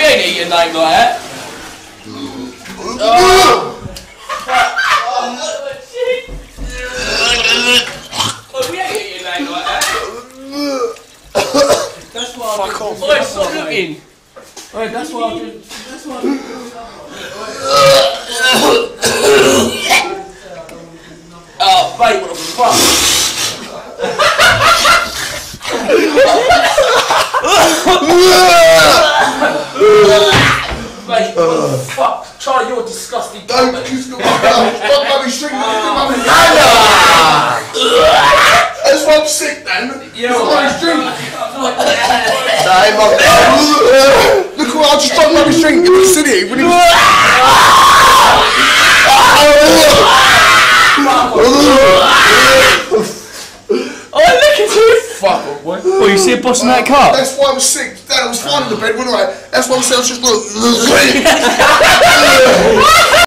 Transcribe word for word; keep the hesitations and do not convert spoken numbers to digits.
ain't eating nothing like that. Oh. Oh, we ain't eating nothing like that. That's why I'm doing. Oi, stop looking. Oi, that's why I'm doing. That's why I'm doing. Oh, mate, what the fuck? Mate, what the fuck? Charlie, you're disgusting. Don't kiss the fuck out. Stop mummy string. That's why I'm sick, then. Yeah, Stop right. mummy string. Hey, mum. Look what I just stopped mummy string. You look silly. When he was... Oh, look at you! Fuck off, boy. Well, you see a boss in that car? That's why I was sick. Dad, I was fine in the bed, wasn't I? That's why I was just like...